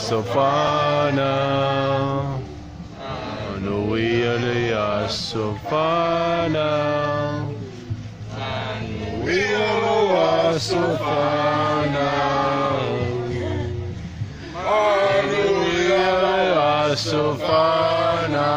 so far now. I know we really are so far now. I know we really are so far now. I know we really are so far now.